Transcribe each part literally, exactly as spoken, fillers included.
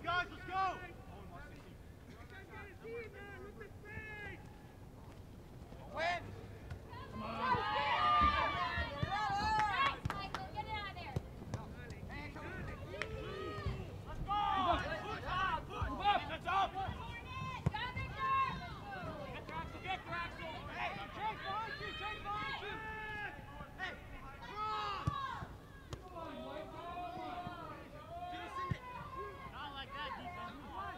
guys, let's go! Win! Come on! Not like that, defense.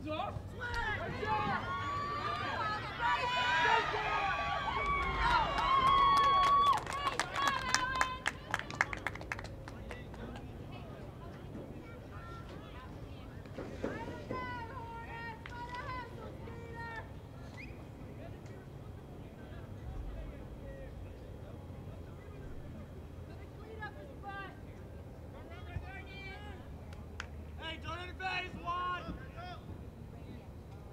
Hey, don't invade, one!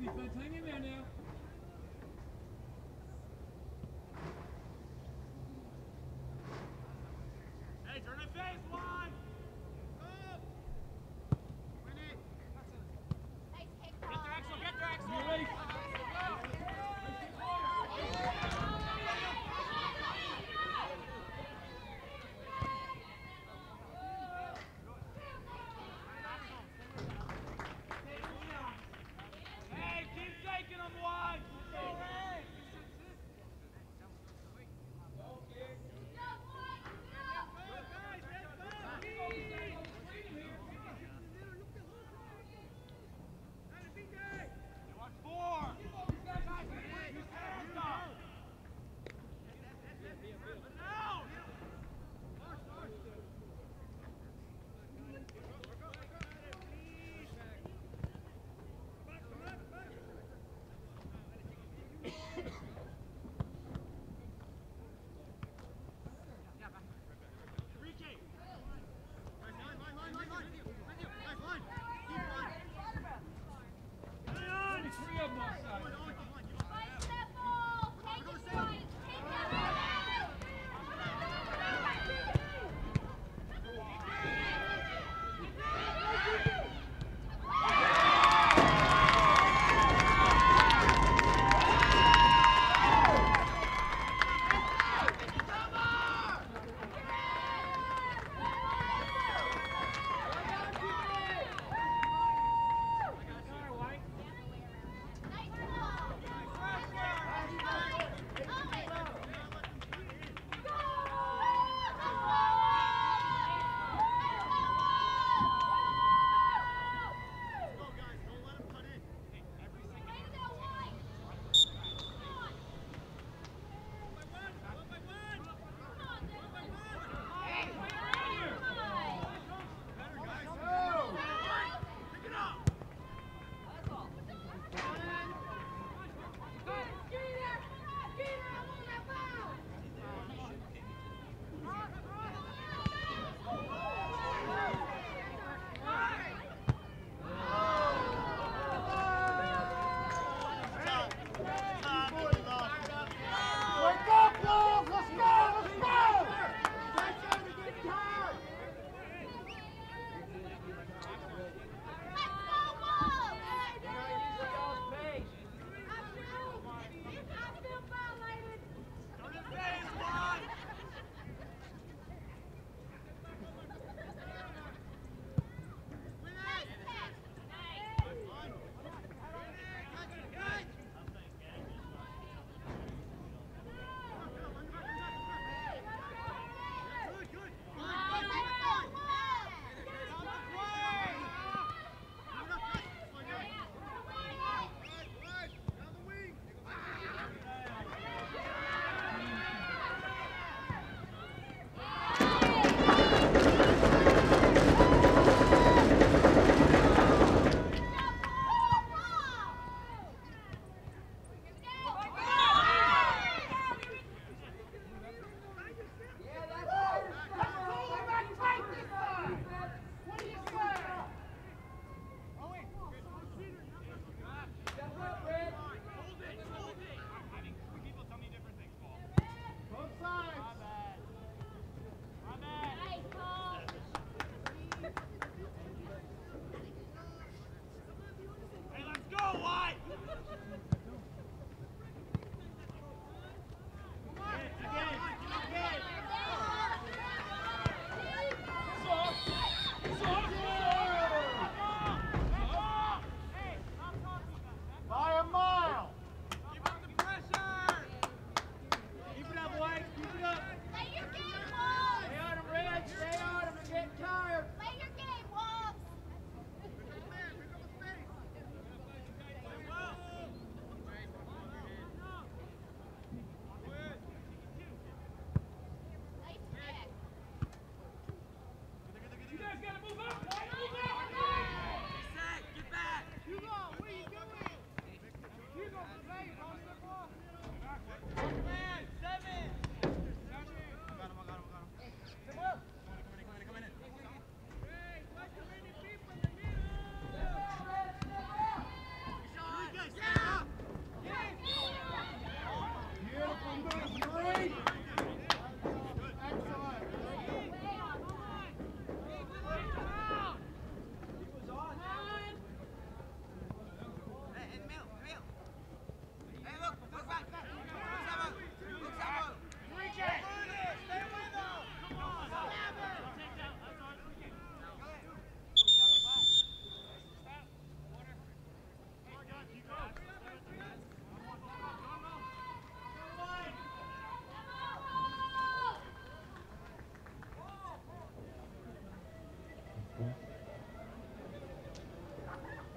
defense, hang in there now. Hey, turn that face, line! Up! Win it! Nice kick, Get there, Axel, get there, Axel! Go! Hey, keep taking them,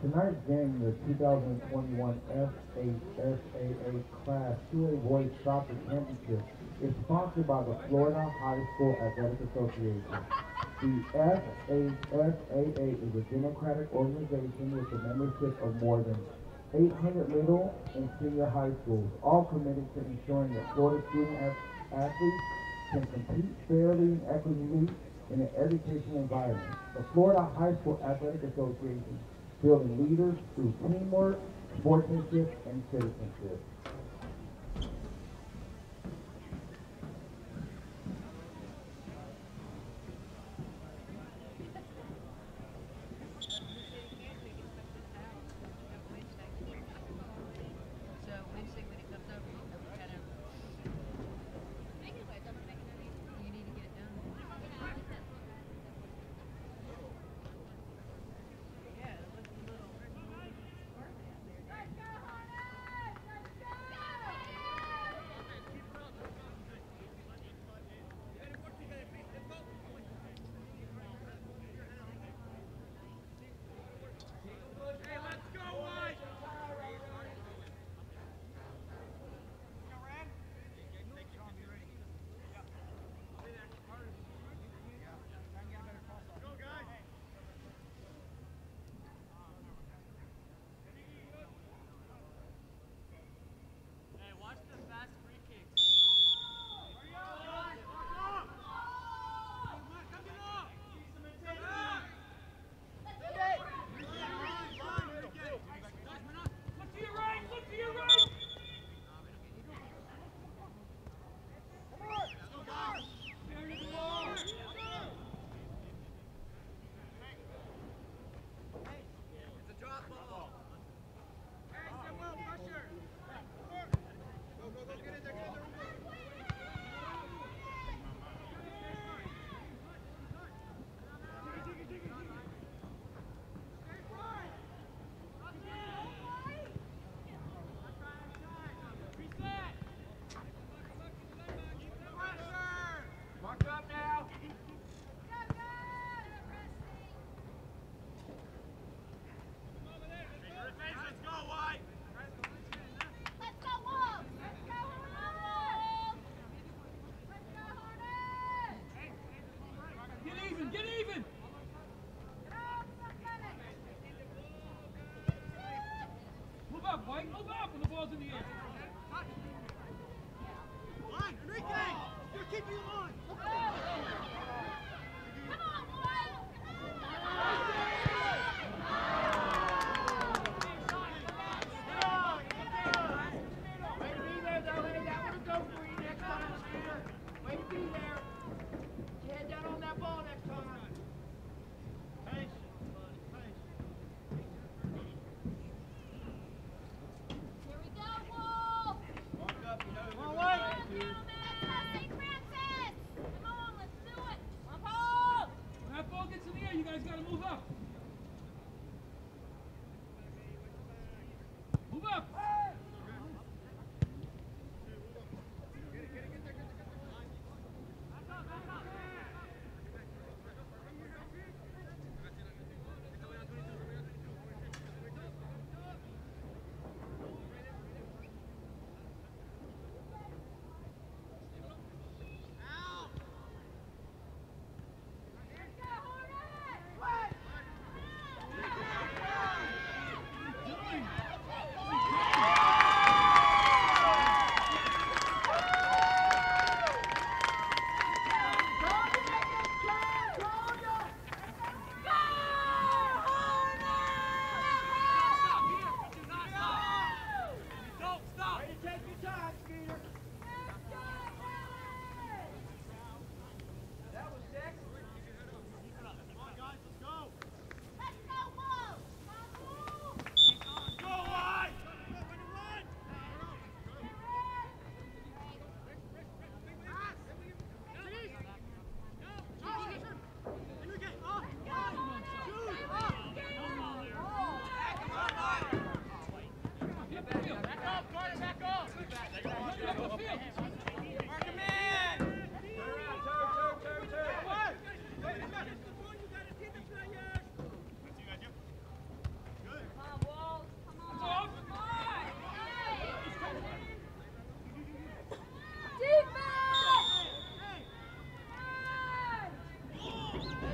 Tonight's game, the two thousand twenty-one F eight S A A Class two A Boys Soccer Championship is sponsored by the Florida High School Athletic Association. The F eight S A A is a democratic organization with a membership of more than eight hundred middle and senior high schools, all committed to ensuring that Florida student athletes can compete fairly and equitably in an educational environment. The Florida High School Athletic Association building leaders through teamwork, sportsmanship, and citizenship. Mike, move up when the ball's in the air. Line, Enrique! You're keeping your line! Come on, boys! Way to be there, though. Hey, that one'll go for you next time, Skeeter. Way to be there. Get your head down on that ball next time.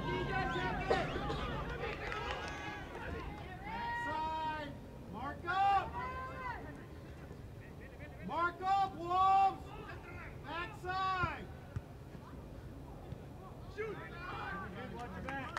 Backside. Mark up. Mark up, Wolves. Backside. Shoot. Watch your back.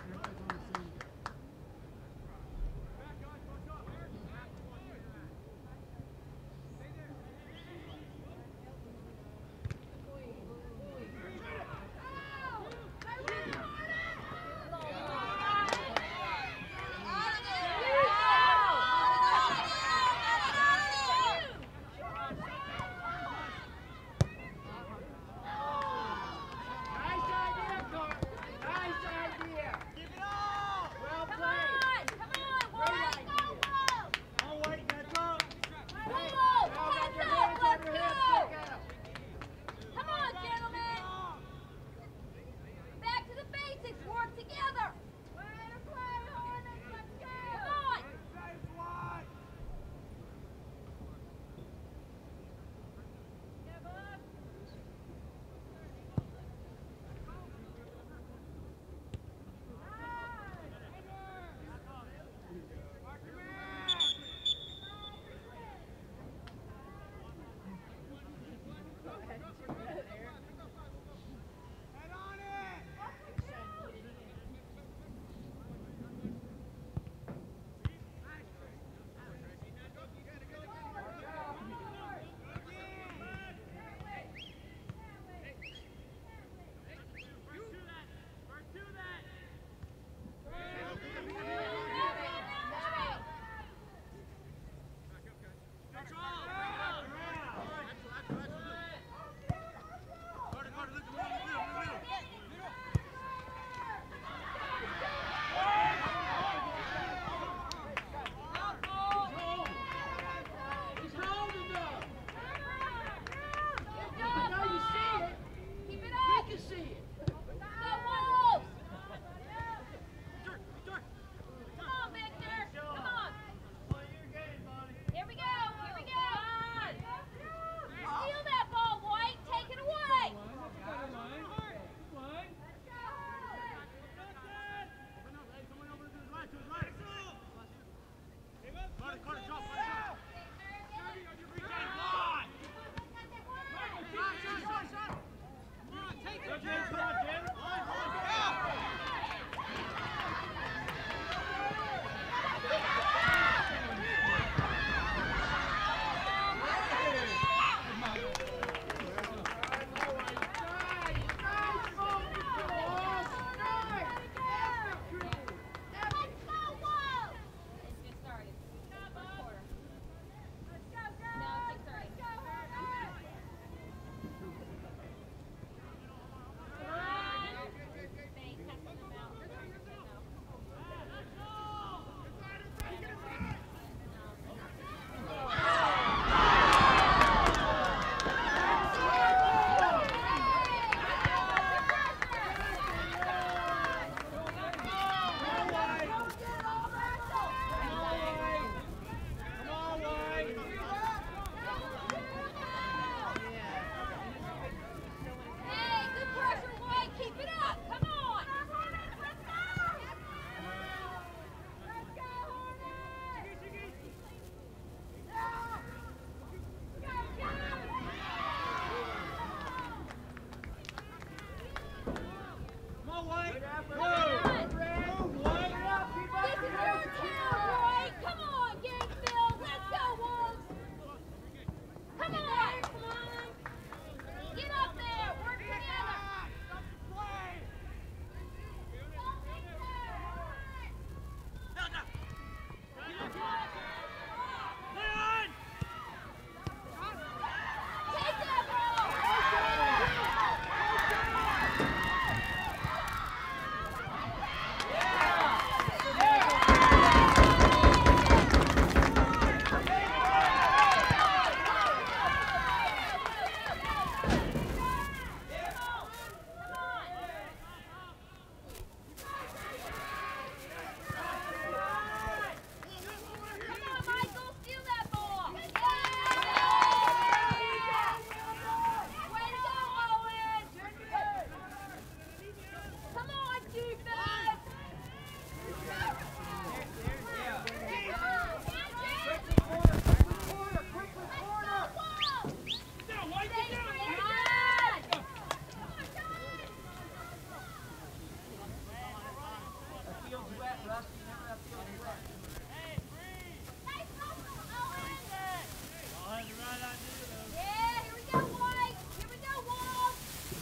Yeah, here we go, White. Here we go, Wall.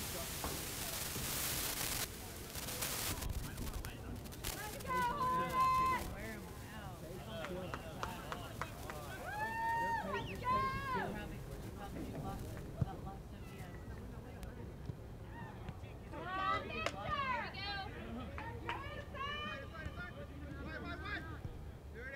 Let's go, White. Let's go. Come on, Dexter. Here we go.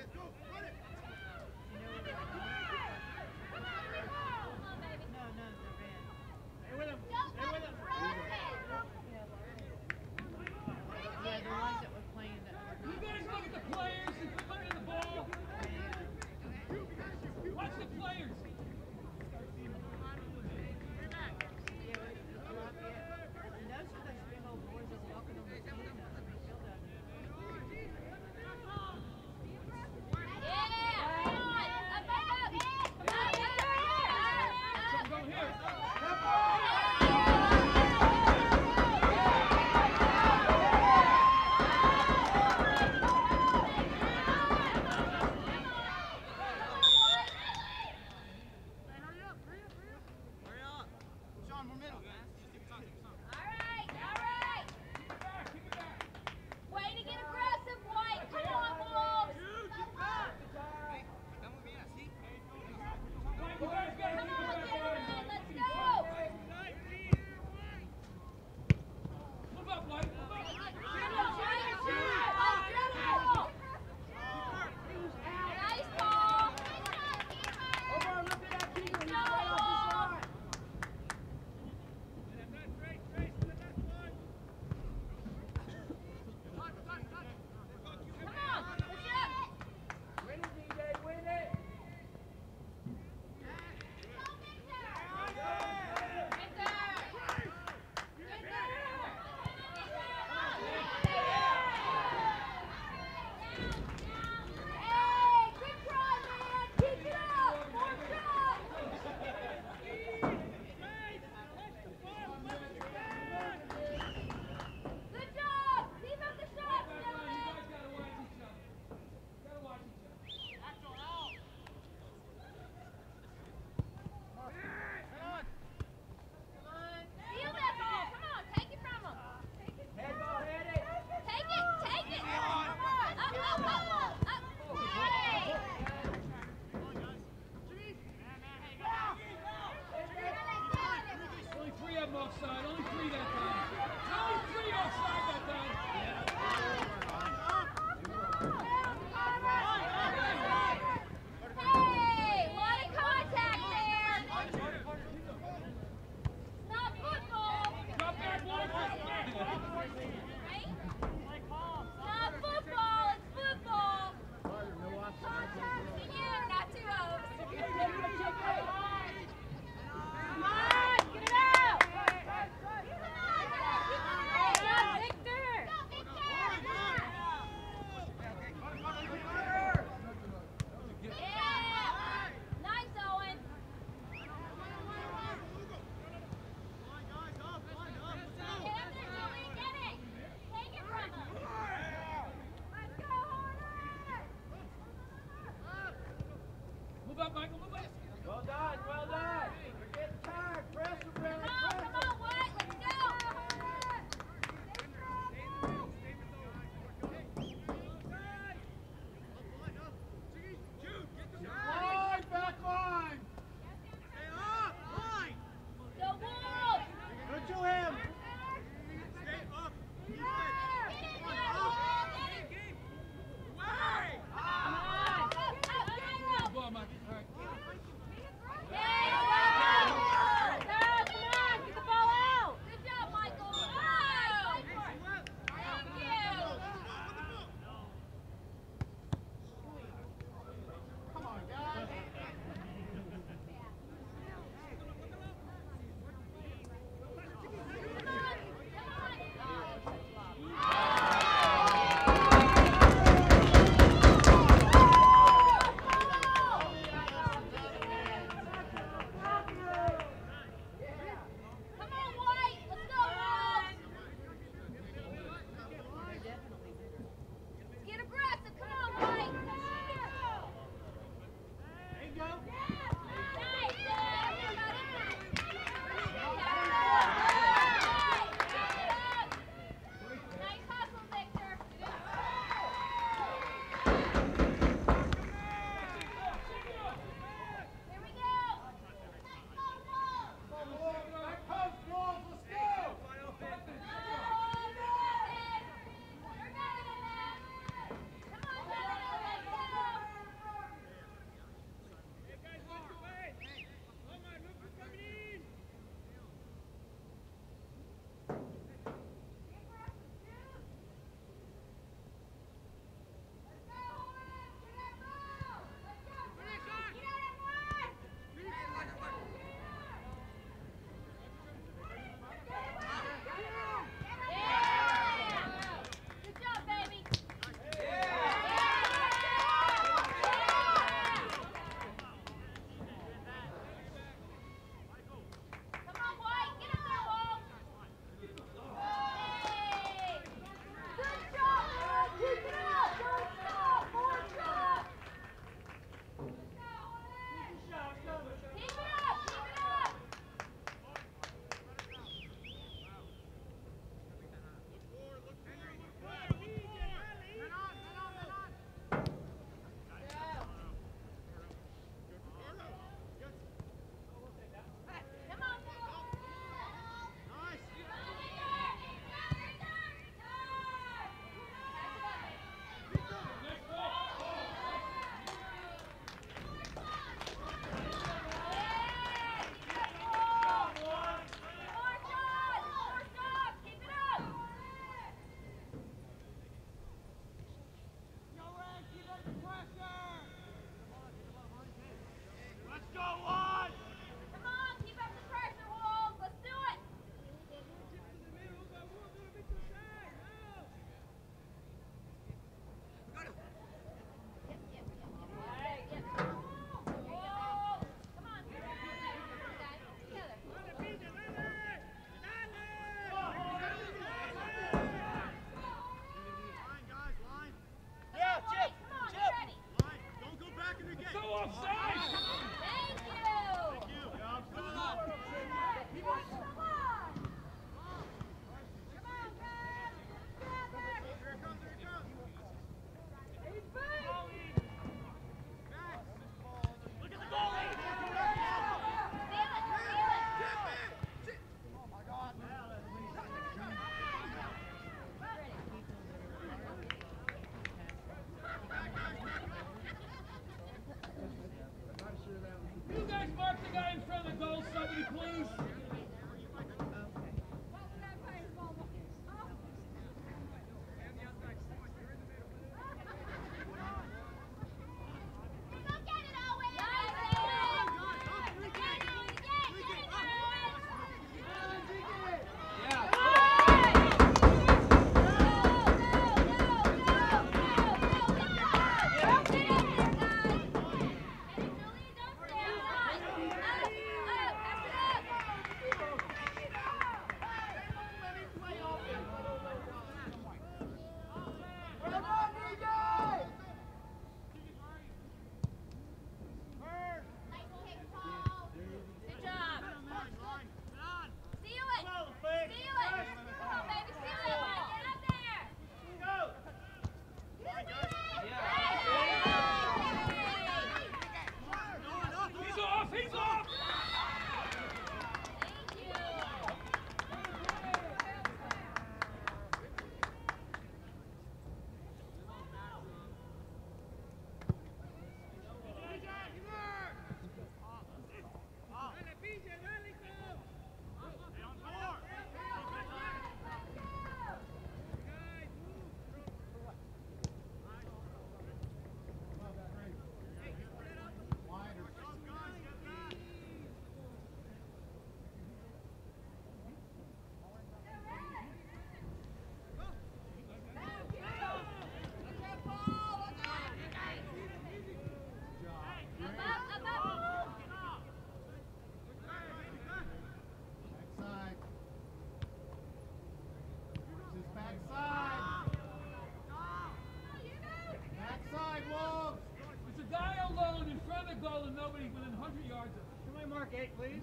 mark eight, please.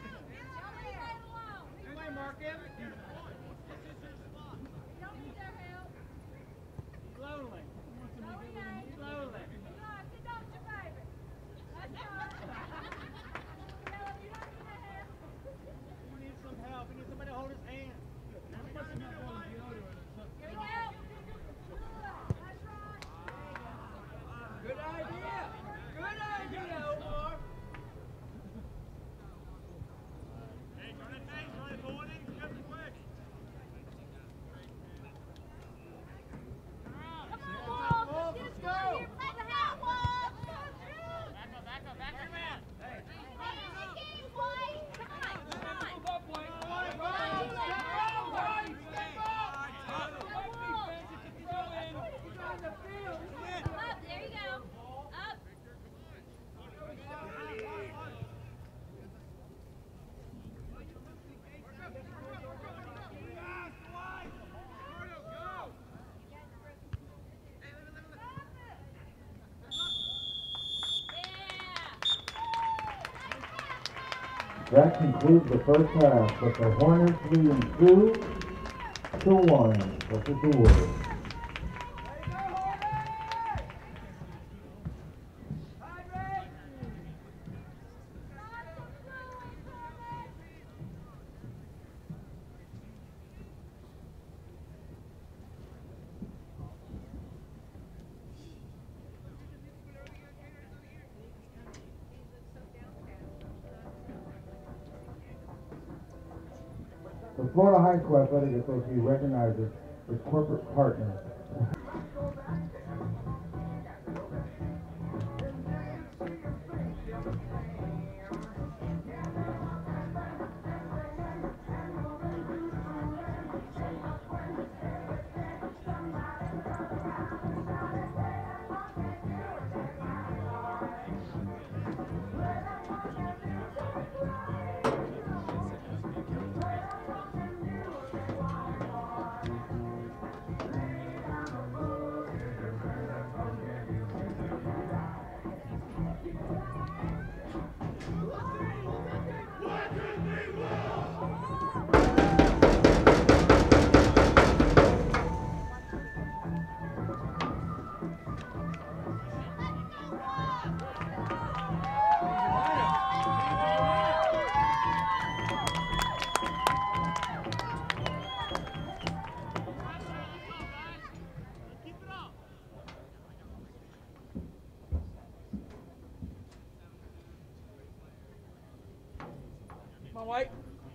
Anyway, mark him. Don't need their help. Slowly. Slowly. Slowly. Sit down, your favorite. That's right. Tell him you don't need their help. We need some help. We need somebody to hold his hand. Here we go. That's right. Good idea. Good idea, Omar. Hey, turn it face, turn it forward in, just quick. Come on, Wolf. Let's go. Here, play the hat, Wolf. Back up, back up, back up, man. Hey. Play the game, White. Come on, come on. Move up, White. Come on, White. Up, there you go. Up. That concludes the first half, with the Hornets leading two to one versus the Wolves. The Florida High School Athletic Association recognizes its corporate partners. Come on, White.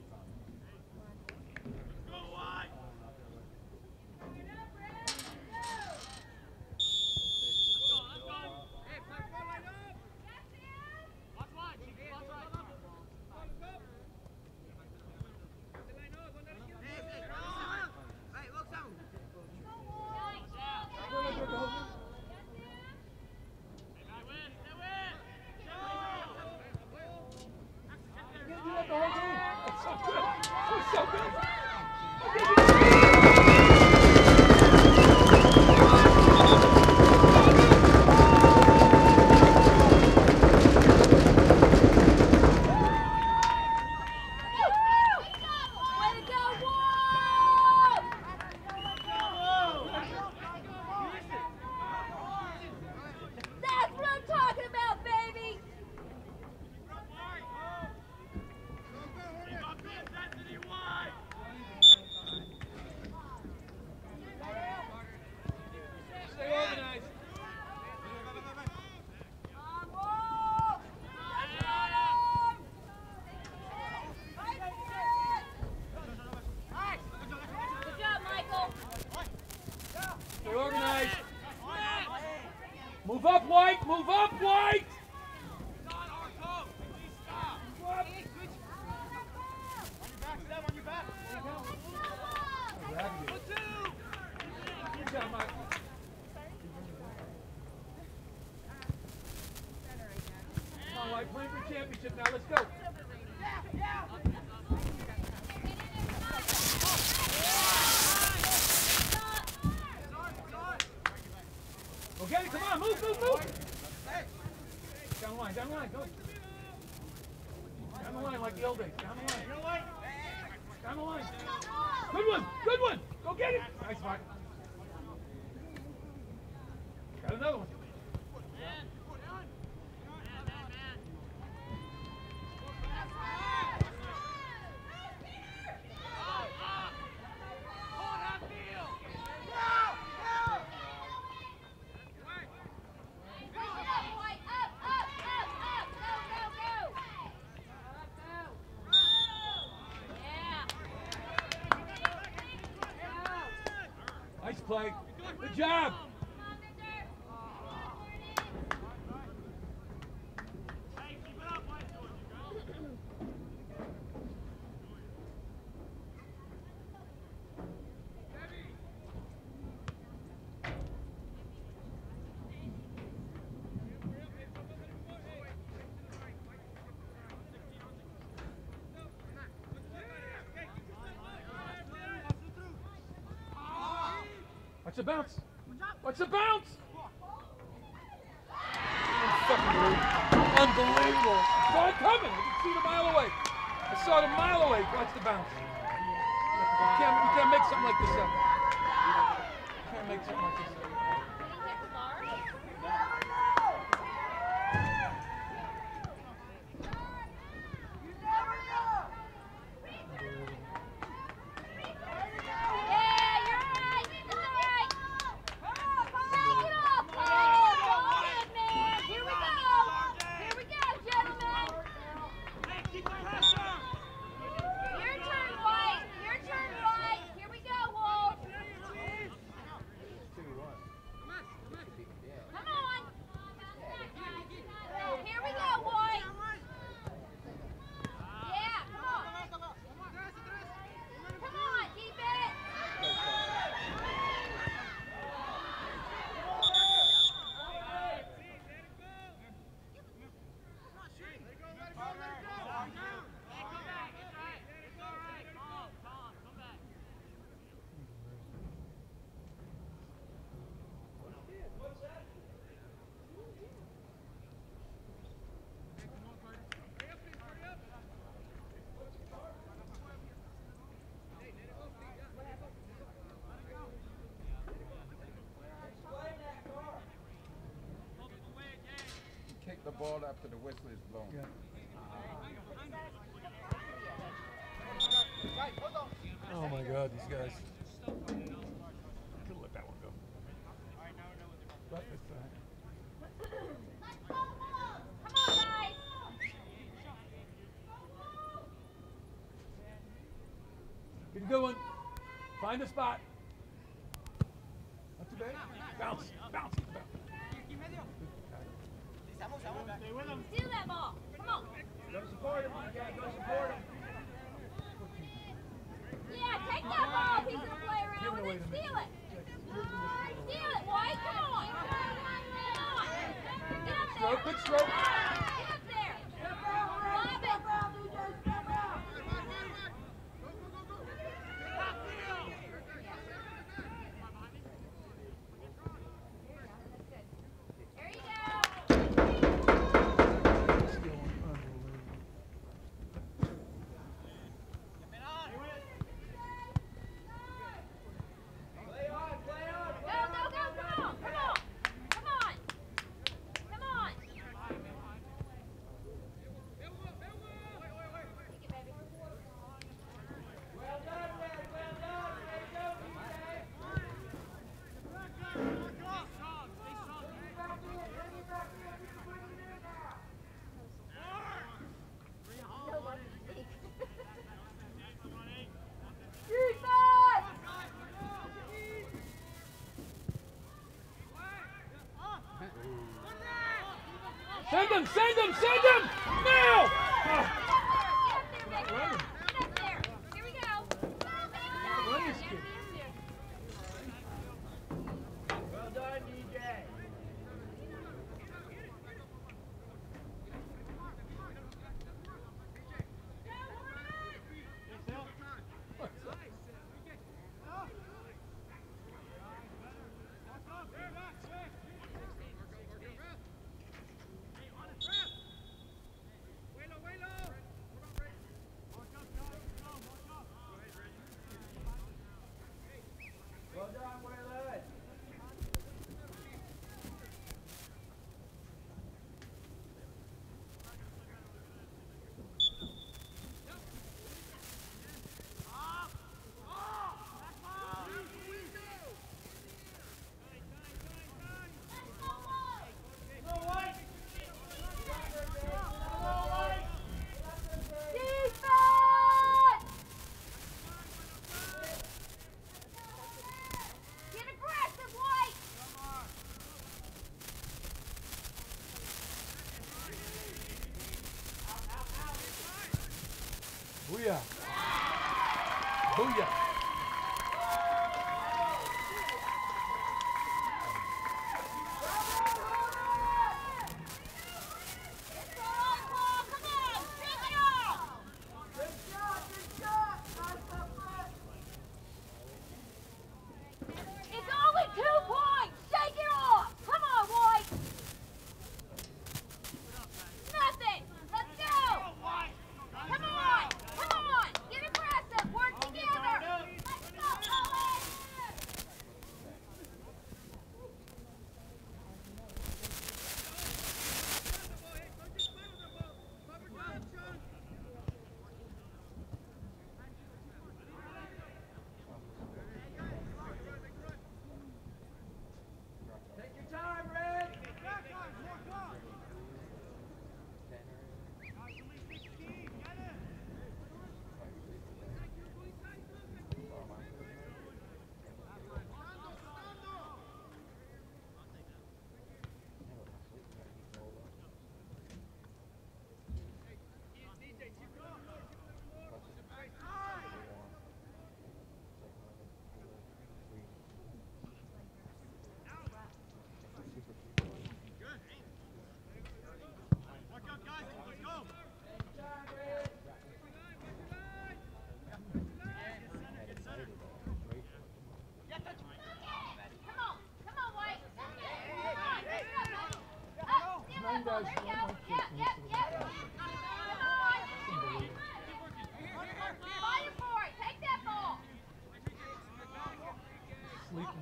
Move up, White! Move up, White! Come on, White, playing for championship now. Let's go. Okay, come on, move, move, move. Down the line, down the line, go. the line like the old days. Down the line. Down the line. Good one. Good one. Go get it. Nice one. Got another one. Nice play. Good job. Watch the bounce. Watch the bounce. Unbelievable. Saw it coming. I could see it a mile away. I saw it a mile away. Watch the bounce. You can't, you can't make something like this up. You can't make something like this up. Kick the ball after the whistle is blown. Yeah. Oh my God, these guys. Could let that one go. But it's uh, Come on, guys. get a good one. Find the spot. Not too bad. Bounce, bounce, bounce. Steal that ball. Come on. Go support him, okay? Go support him. Yeah, take that ball. He's going to play around with it. Steal it. Steal it, White. Come on. Come on. Get up there. Stroke, good stroke. Get up there. Lob it. There you go. Play on, play on. Go, go, go. Come on. Come on. Come on. Come on. Take it, baby. Well done, Red. Well done. Way to go, D Send him, send him, send him! Now! Oh. Get up there, baby. Get up there. Here we go. Run this kid. Well done, D J. Booyah. Booyah. It's only two points! Shake it off! Come on, White! Nothing! Let's go! Come on! Come on! Get aggressive! Work together! Let's go, Owen! Take your time, Red. Come on! Come on, White! Come on! Up! Steal that ball! There you go! Yep, yep, yep! Come on! Fight for it! Take that ball! Sleeping.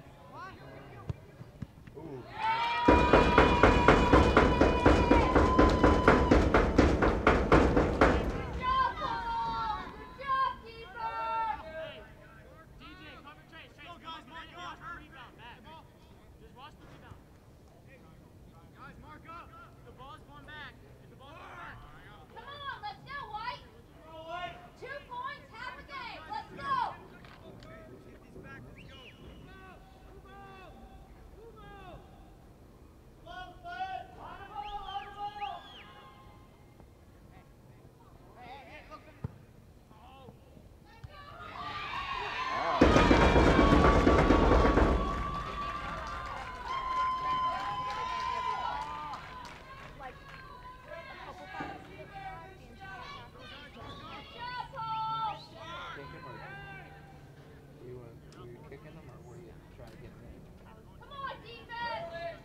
Good job, ball! Good job, keeper! D J, cover Chase. Chase, go, guys, mark up. Watch the rebound, Matt. Just watch the rebound. Guys, mark up. The ball's going back. The ball's going back. Come on, let's go, White! Two points, half a game. Let's go! Good job, Paul! Kick him or were you, uh, were you kicking him or were you trying to get him in? Come on, defense!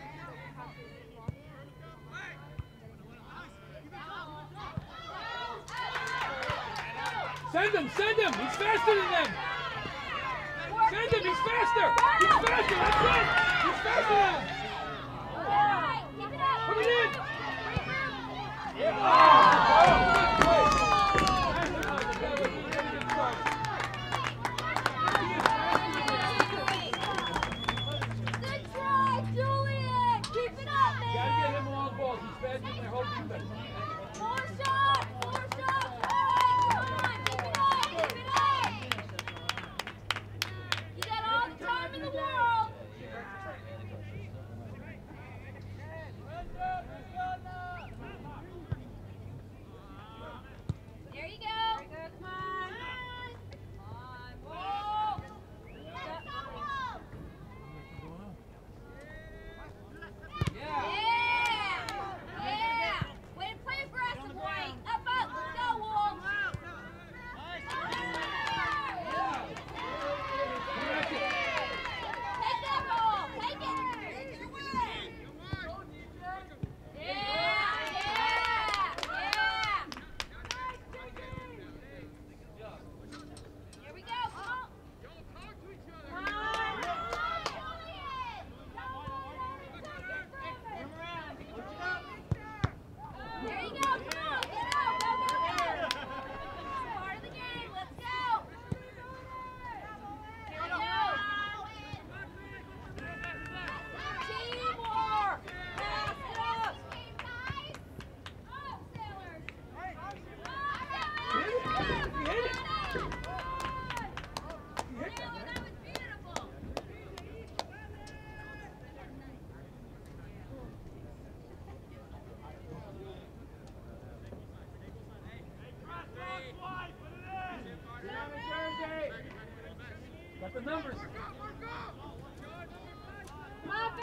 Send him, send him! He's faster than them! Send him, he's faster! He's faster, that's it! He's faster than them! All right, keep it up! Put it in! Good try, Julian! Keep it up, man! Gotta get him long balls. He's faster than their whole defense. More shots! More shots! Come on! Keep it up! Keep it up! You got all the time in the world!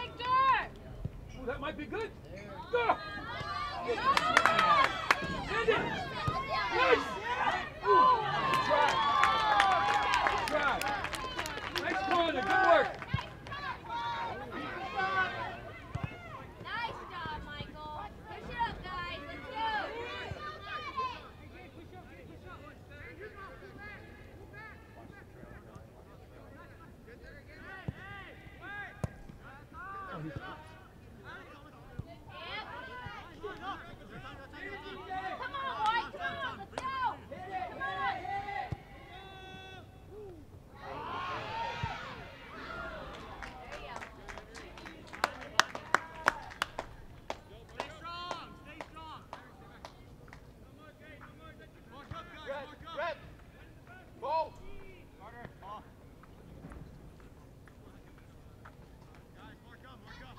Victor! Ooh, that might be good. Go! Send it! Nice! Ooh, good try. Good try. Nice corner, good work. Nice job, Michael. Push it up, guys. Let's go. Come on, White. Come on. Let's go. Come on. There you go. Stay strong, stay strong. Red, red. Ball. Carter, off. Guys, mark up, mark up.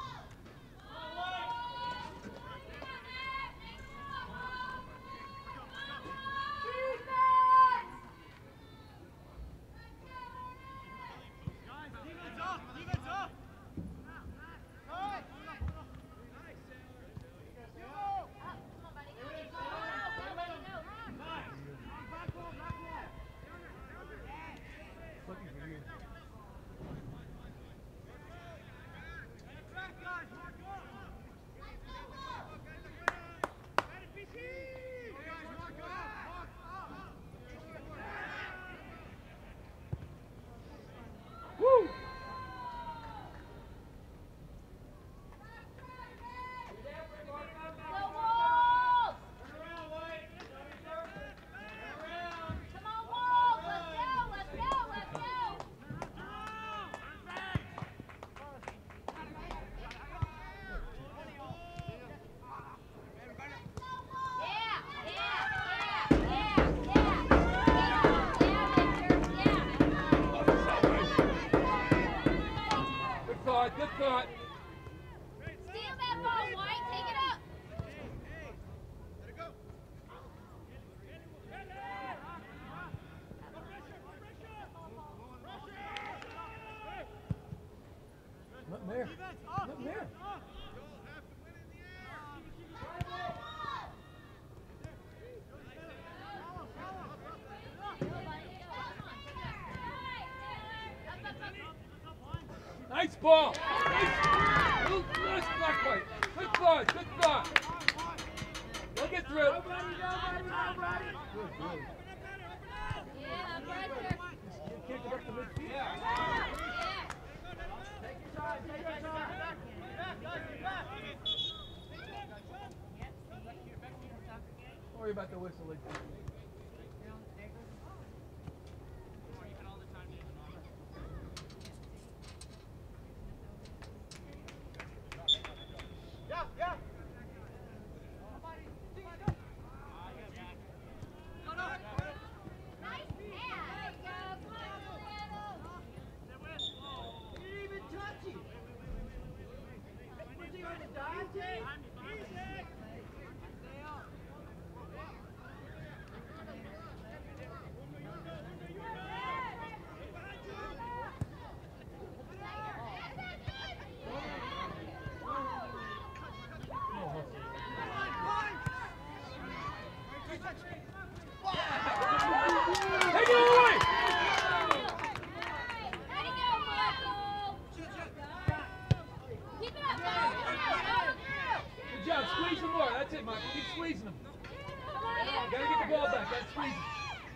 Guys, defense up, defense up. Nice. Come on, buddy. Go, go, buddy, go. Back wall, back wall. Back, guys, mark up. Woo! Go Wolves! Come on, Wolves! Let's go, let's go, let's go! Yeah, yeah, yeah, yeah, yeah. Yeah, Good thought, good thought. steal that ball, White. Take it up. Nothing there. Defense up, Nothing there. defense up. Nice ball. Nice. Ooh, nice block play. Good thought, good thought. We'll get through. Good, good. Yeah, pressure. Can't get up to midfield. Yeah. Don't worry about the whistle. Like that. Yeah, yeah. Nice pass. There you go. Come on, Take it away. Ready, go, Michael. Keep it up, guys. Go, go. Good job. Squeeze him more. That's it, Michael. Keep squeezing him. Yeah. Gotta get the ball back. Gotta squeeze him.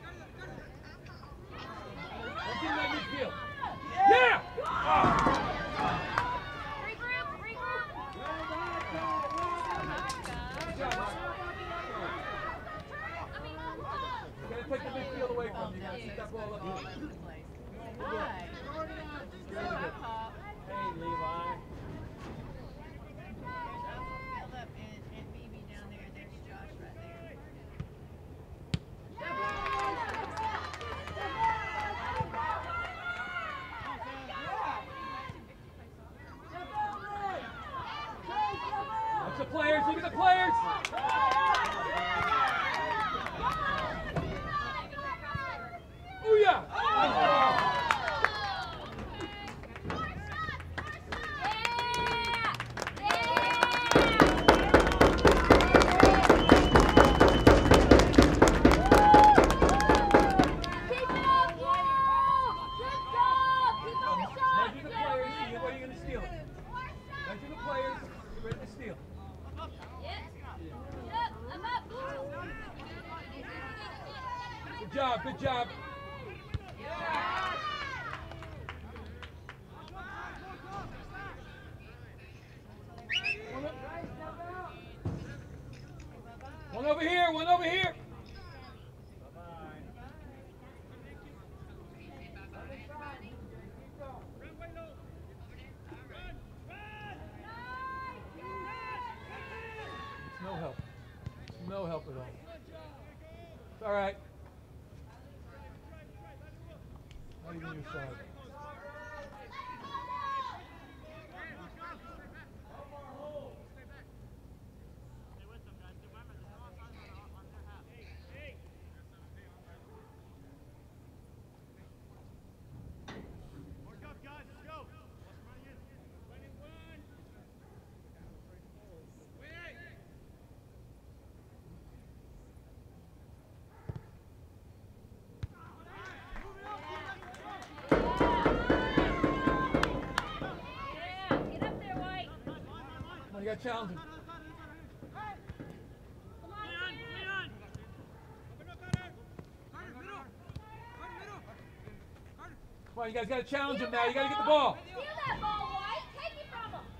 Don't give him that midfield. Yeah! Oh. Regroup, regroup. Good job, Michael. I mean, Gotta take the midfield away from you. Gotta keep that ball up. Hey, Levi. Watch the players. Look at the players. Oh yeah. Nice ball. yeah. job, good job. One over here, one over here. It's no help. It's no help at all. It's all right. Not even your side. You got to challenge him. Come on, you guys got to challenge him now. You got to get the ball. Steal that ball, White. Take it from him.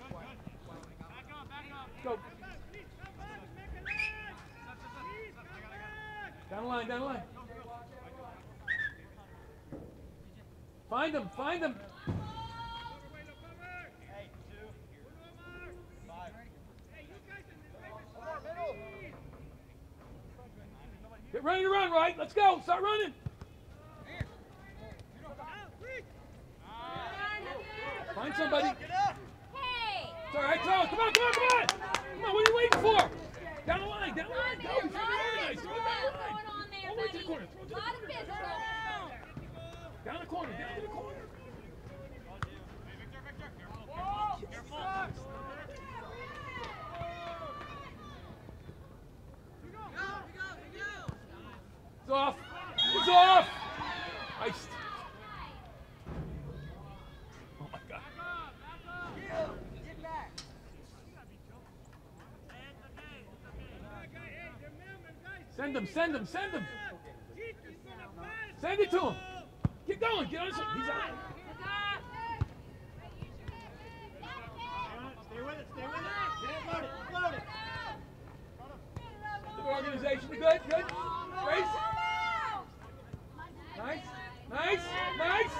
Go. Down the line, down the line. Find him, find him. Get ready to run, right? Let's go. Start running. Find somebody. Hey. It's all right, Charles. Come on, come on, come on. Come on, what are you waiting for? Down the line, down the line. Go. Throw it down the line. Throw it down the line. All the way to the corner. Throw it to the corner. Down the corner, down to the corner. It's off. It's off. Iced. Oh my God. Send him, send him, send him. Send it to him. Get going. Get on his. He's out. Stay with it, stay with it. Get it, load it, load it. Good organization. Good, good. Grace. Nice, nice, nice.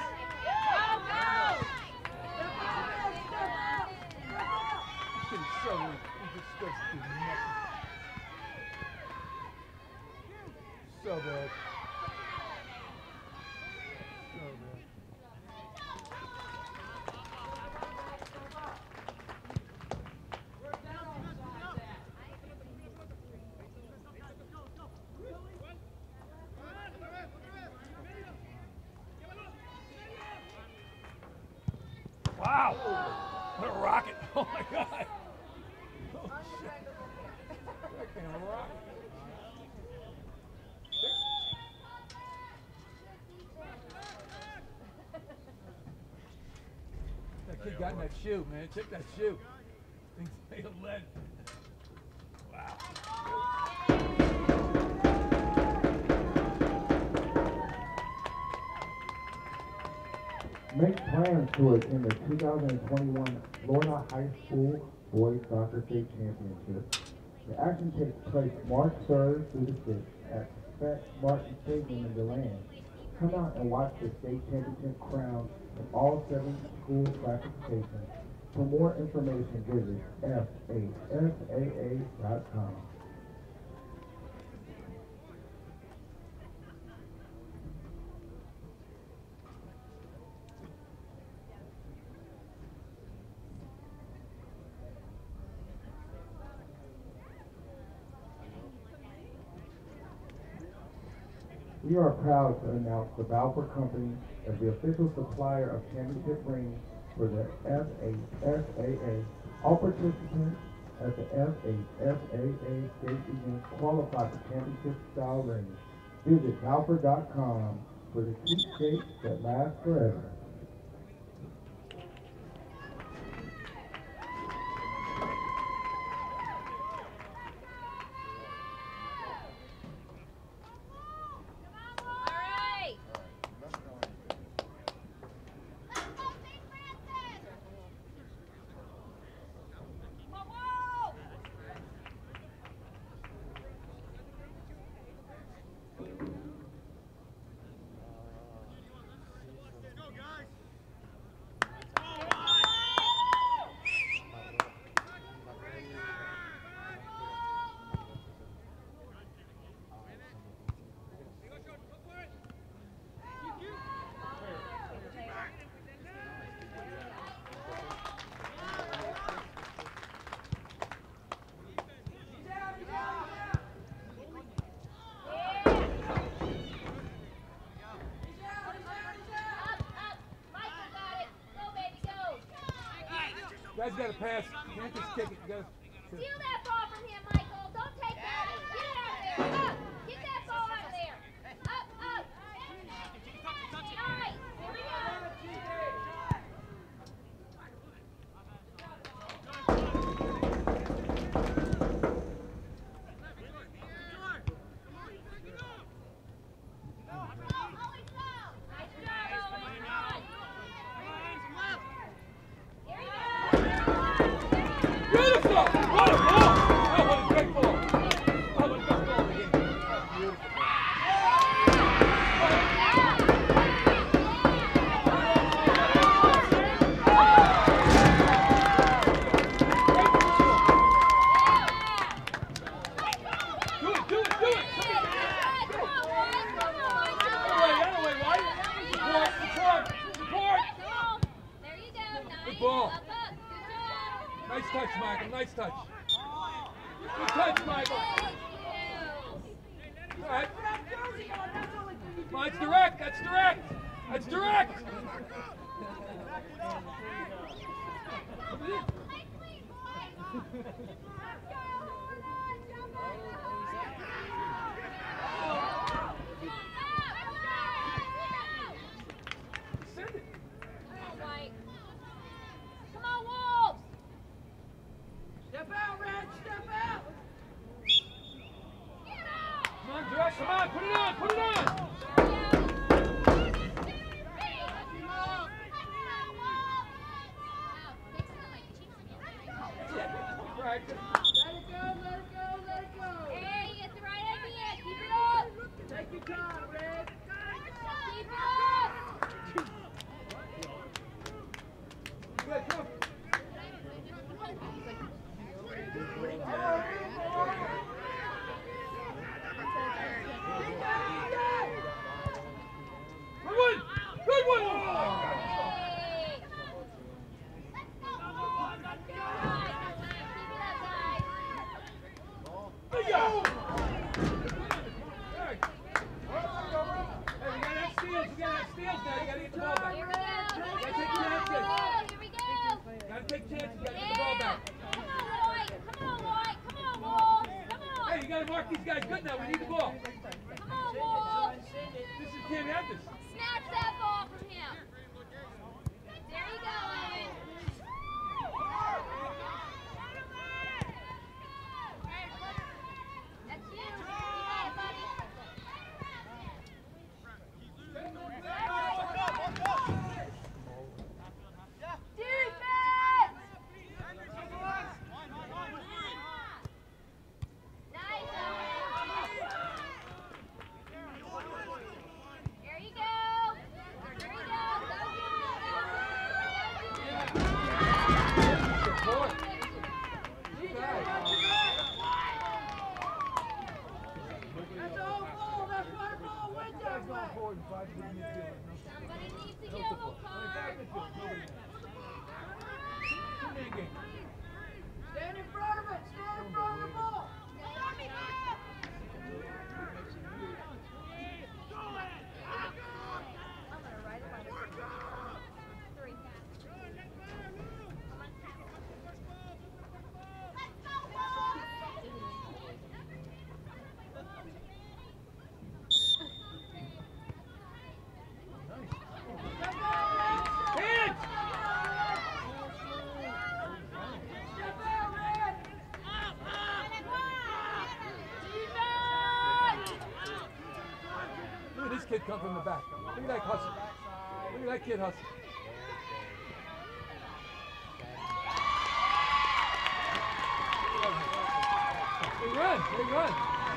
This kid is so weak. He just starts to do nothing. So bad. So bad. Wow! What a rocket! Oh my God! Oh shit! That kind of rocket. That kid got in that shoe, man. Check that shoe. Thing's made of lead. Wow. Make plans to attend the two thousand twenty-one Florida High School Boys Soccer State Championship. The action takes place March third through the sixth at Fat Martin Stadium in DeLand. Come out and watch the state championship crowned in all seven school classifications. For more information, visit F H S A A dot com. We are proud to announce the Balfour Company as the official supplier of championship rings for the F H S A A. All participants at the F H S A A state event qualify for championship style rings. Visit balfour dot com for the keepsakes that last forever. Guys got to pass. You can't just kick it. You got to. Steal that ball from him, Michael. Don't take that. Get it out of there. Up. Get that ball out of there. Up, up. Nice. Here we go. Beautiful! What a ball! Oh, what a great ball! Oh, what a good ball again. Oh, beautiful. Do it, do it, do it! Come on, boys. Come on. That way, that way, right? Support, support, support! There you go. Nice. Good ball. Up, up. Good job. Nice touch, Michael. Nice touch. Good touch, Michael. Thank you. All right. Come on, it's direct. That's direct. That's direct. Send it. Come on, White. Come on, Wolves. Step out, Red. Step out. Get up. Come on, direct. Come on. Put it on. Put it on. Right. Let it go, let it go, let it go. Hey, it's the right idea. Keep it up. Take your time, Red. Keep it up. Good, come. Good one. Good one. Oh. Hey. There you go. Hey, we gotta have steals. We gotta have steals now. You gotta get the ball back. Here we go. Gotta take chances. Here we go. Gotta take chances. You gotta get the ball back. Come on, White. Come on, White. Come on, Wolves. Come on. Hey, you gotta mark these guys good now. We need the ball. Come on, Wolves. This is can't have this. Snatch that ball from him. There you go, Owen. That's you. You got it, buddy. Defense! Nice, Owen. There you go. There you go. Go, Support. That's the whole ball. That's why the ball went that way. Somebody needs a yellow card. Stand in front of it. Stand in front of the ball. I'm gonna write it on three. Hands! Step out, Red. Look at this kid come from the back. Look at that hustle. Look at that kid hustle. They run. They run.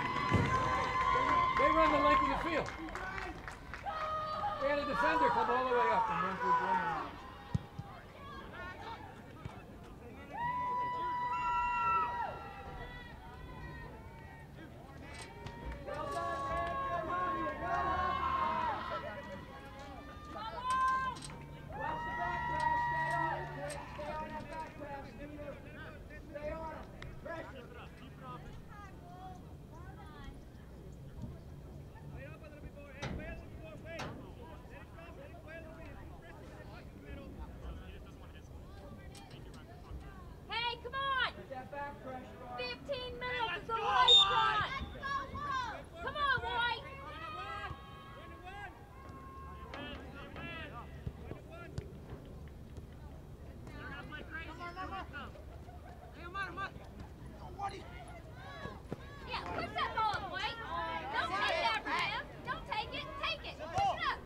They run the length of the field. They had a defender come all the way up and run through one line. Fifteen minutes is a lifetime. Come on, White. Yeah, push that ball up, White. Don't take that from him. Don't take it. Take it. Push it up.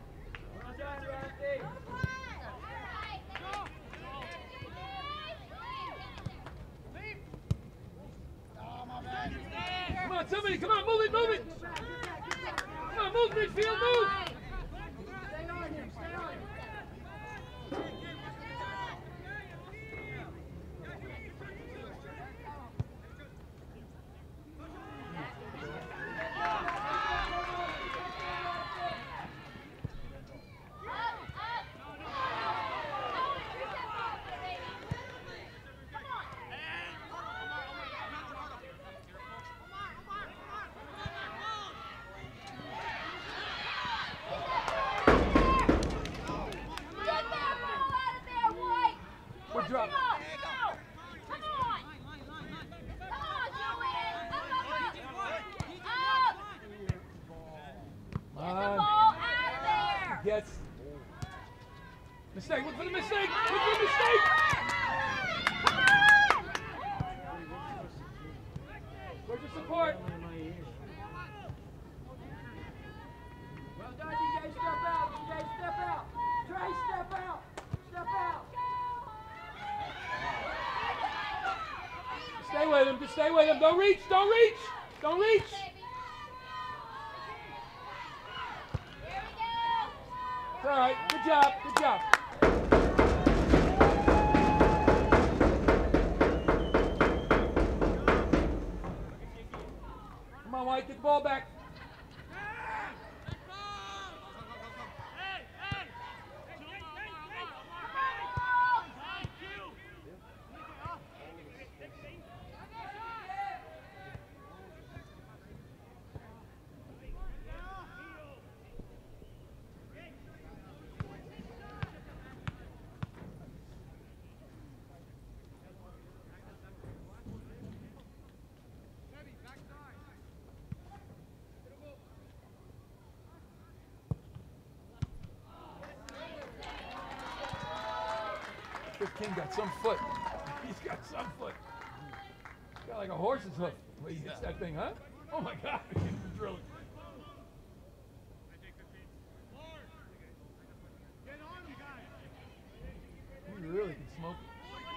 Come on, somebody, come on, move it, move it! Come on, move midfield, move! Stay on him, stay on him. Good drop. Come on. Come on. Come on, Julian. Up, up, up. Up. Get the ball out of there. Gets. Mistake. Look for the mistake. Look for the mistake. Come on. Where's your support? Well done, D J, step out, D J, step out. Trey, step out. Step out. Stay with him. Just stay with him. Don't reach. Don't reach. Don't reach. Here we go. It's all right. Good job. Good job. Come on, White. Get the ball back. King got some foot. He's got some foot. He's got like a horse's hoof. When he hits that thing, huh? Oh my God! He's drilling. He really can smoke it.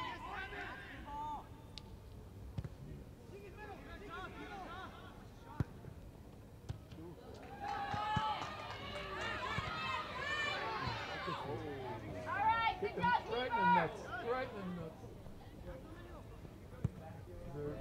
Hit them right in the nuts. Right in the nuts. There.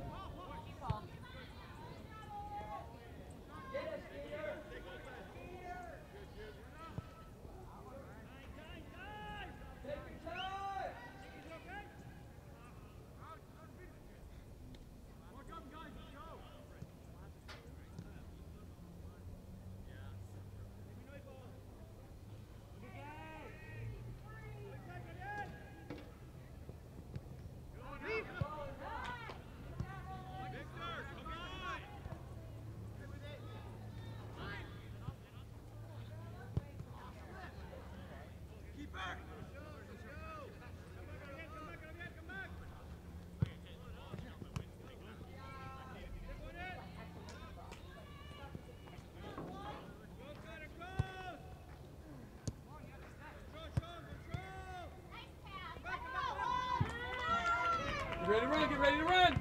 Get ready to run, get ready to run!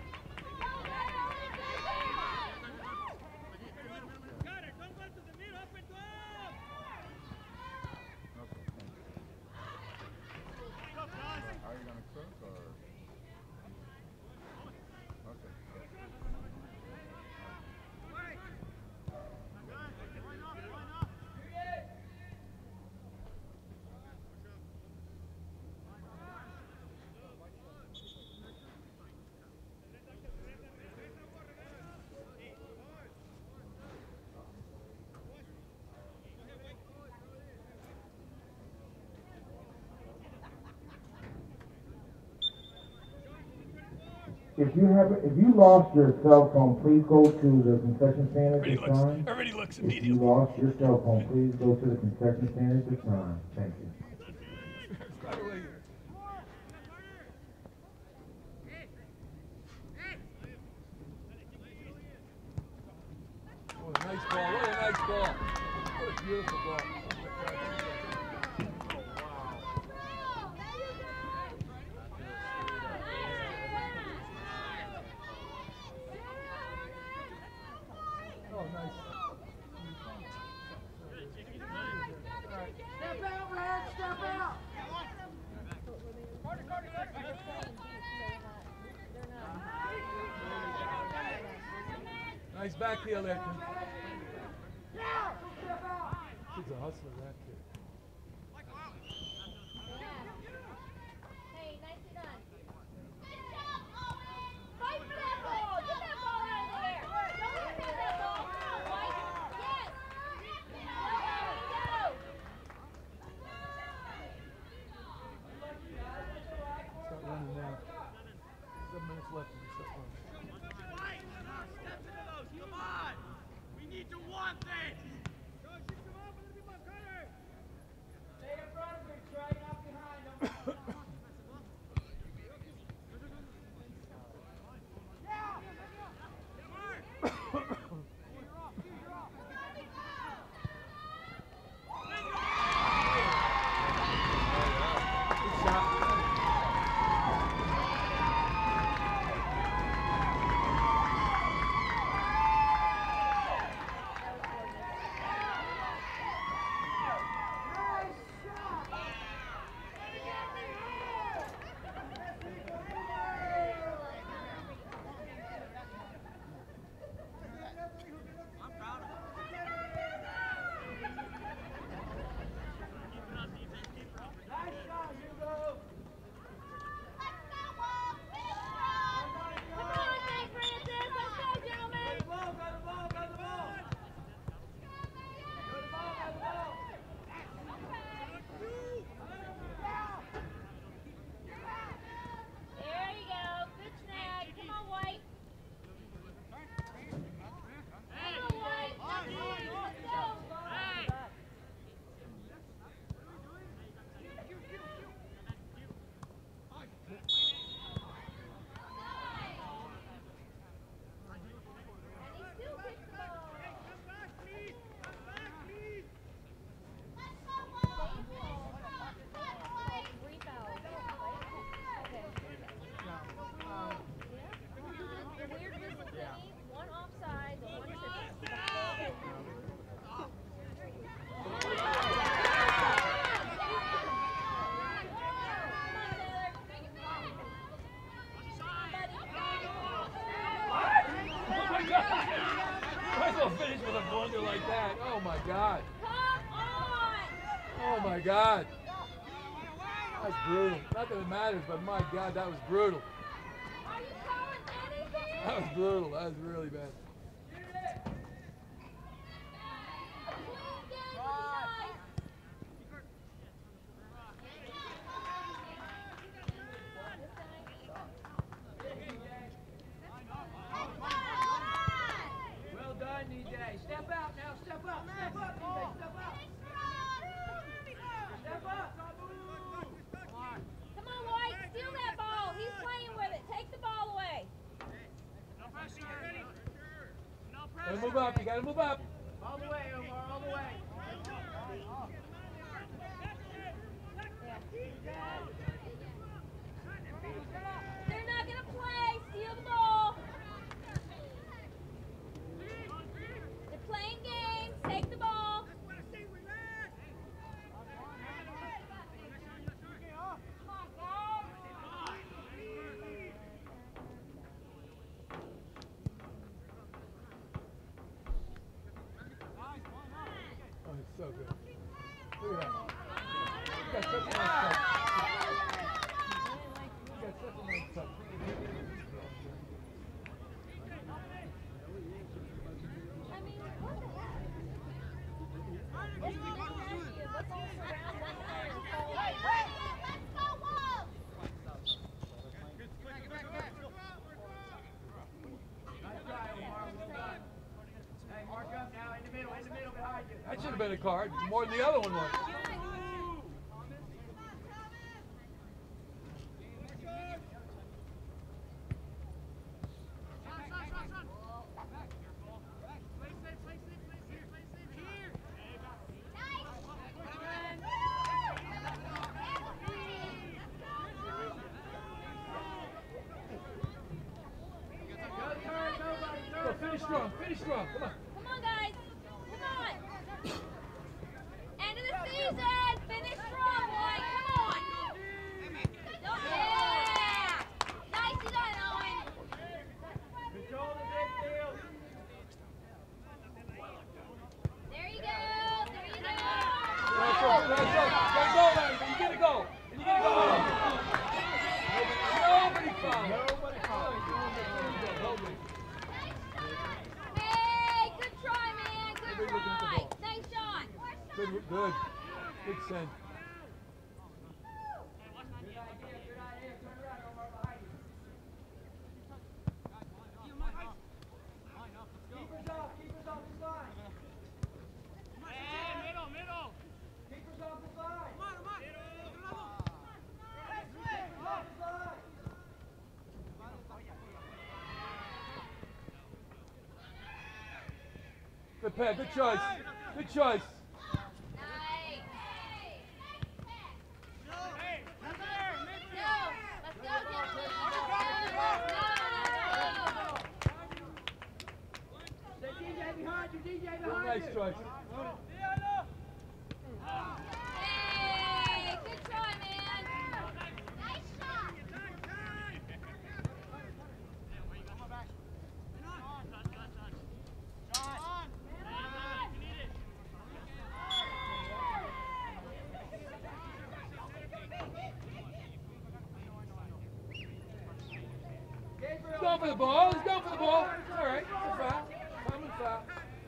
If you have, if you lost your cell phone, please go to the concession stand at this time. Everybody looks If you immediately. lost your cell phone, please go to the concession stand at this time. Thank you. Oh, nice ball. What a nice ball. What a beautiful ball. Oh, nice. Step out, Red, step out. Nice back heel there. Yeah, step out. Kid's a hustler, that kid. Hey, nicely done. Fight for that ball. Get that ball out of there. Don't hit that ball. Come on, White. Yes. Go, go. Start running now. Seven minutes left in the set one. White, step into those. Come on. We need to want things. Stay in front of me, Trey, not behind him. Good shot. Come on, Saint Francis. Let's go, gentlemen. Go the ball, go the ball, go the ball. Go the ball, go the ball. There you go. Good snag. Come on, White. Come on, White. Let's go. Hey. And he still kicks the ball. Three fouls, right? Okay. The weird whistle thingy, one offside, the one Oh my God! Might as well finish with a blunder like that. Oh my God. Come on! Oh my God. That's brutal. Not that it matters, but my God, that was brutal. Are you calling anything? That was brutal. That was really bad. A clean game would be nice. Well done, D J. Step out now, step up, step up, D J, step up. Step up. Come on, White, steal that ball. He's playing with it. Take the ball away. No pressure. No Gotta pressure. move up. You gotta move up. All the way, Omar, all the way. They're not going to play. Steal the ball. They're playing games. Take the ball. Oh, it's so good. Look at that. You got such a nice touch. You got such a nice touch. I mean, what the heck? It's not an issue. Let's all surround one side and fall away. Let's go, Wolves! red card. More than the other one was. Go, finish strong, finish strong, come on. Come on, guys. Come on. End of the season. Finish strong, boy. Come on. Yeah. Nicely done, Owen. Control the midfield. There you go. There you go. Nice up, nice up. Gotta go, man. You get a goal. And you get a goal. Nobody fouled. Nobody fouled. Nobody. Hey, good try, man. Good try. Nice shot. Good, good. Good send. Keepers off, keepers off his line. Hey, middle, middle. Keepers off his line. Come on, come on. Keepers off his line. Good Pat, good choice. Good choice. Nice. Hey, that's there. Let's go. Let's go, gentlemen. Let's go. Say D J behind you, D J Good, behind nice you. choice. Hey, good try, man. Nice shot. Gabriel. Let's go for the ball. Let's go for the ball. It's all right. It's a foul. Common foul.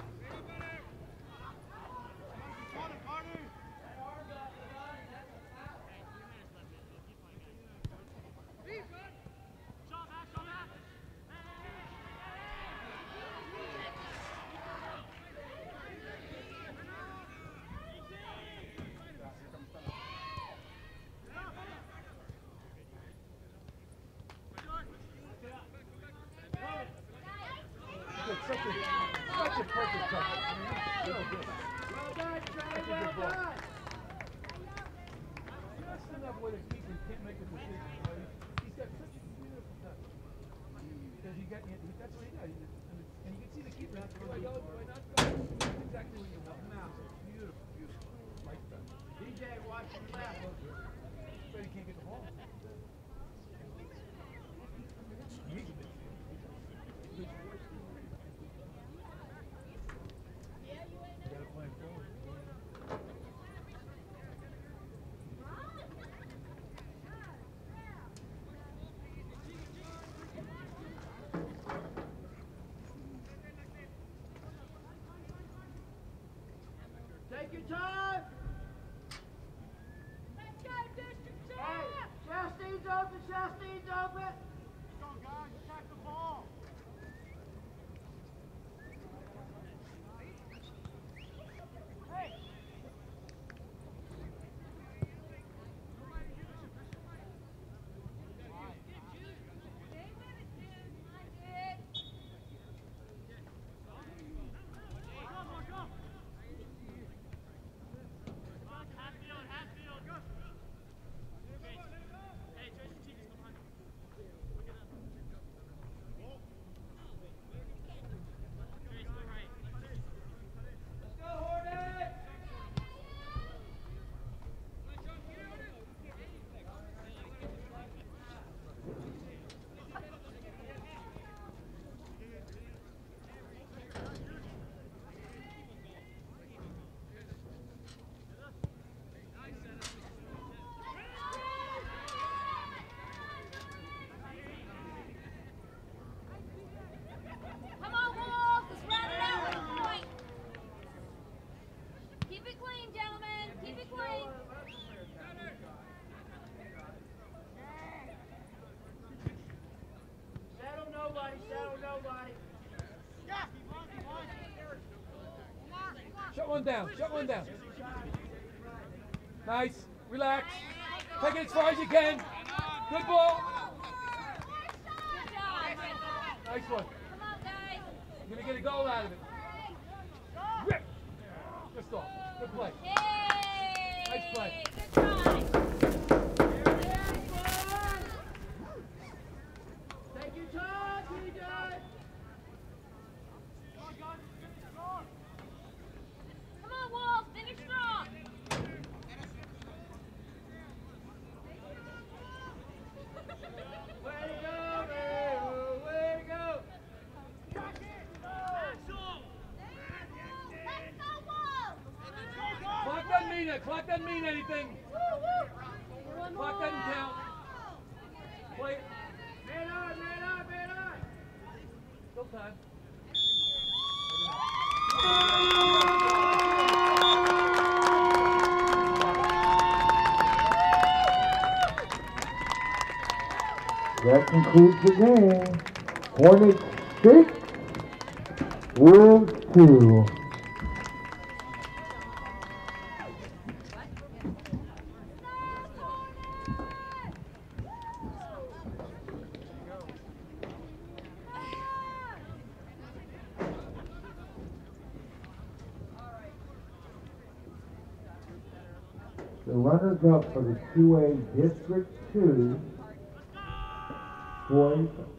Good, such a, such a perfect touch. So good. Well done, Trey. That's a Well good ball. done. Just enough where the keeper can't make a decision. You know, he's, he's got such a beautiful touch. Because he got, he, that's what he does. He, and you can see the keeper. Do I go? Do I not go? That's exactly what you want. Now, beautiful, beautiful. Like that. D J, watch your left. But he can't get the ball. He's a bit. Gotta play him forward. Take your time. Hey, Chastain's open, Chastain's open. Go, guys. Attack the ball. Hatfield, Hatfield. Hey, Tracy Cheeks, come on. Look at him. Trace, go right. Let's go, Hornet. Come on, Wolves. Let's round it out with a point. Keep it clean, gentlemen. Keep it clean. Settle nobody, settle nobody. Yeah, keep on, keep on. Come on. Shut one down. Shut one down. Nice. Relax. Take it as far as you can. Good ball. Nice one. Come on, guys. You're going to get a goal out of it. Rip. Just off. Good play. Yay! Nice play. Good try. Take your time, D J. Come on, Wolves. Finish strong. Way to go, man. Way to go. Let's go, Wolves. Clock doesn't mean it. Clock doesn't mean anything. Clock doesn't count. Play it. Man on, man on, man on. Still time. That concludes the game. Hornets six, Wolves two. The runners-up for the two A District two boys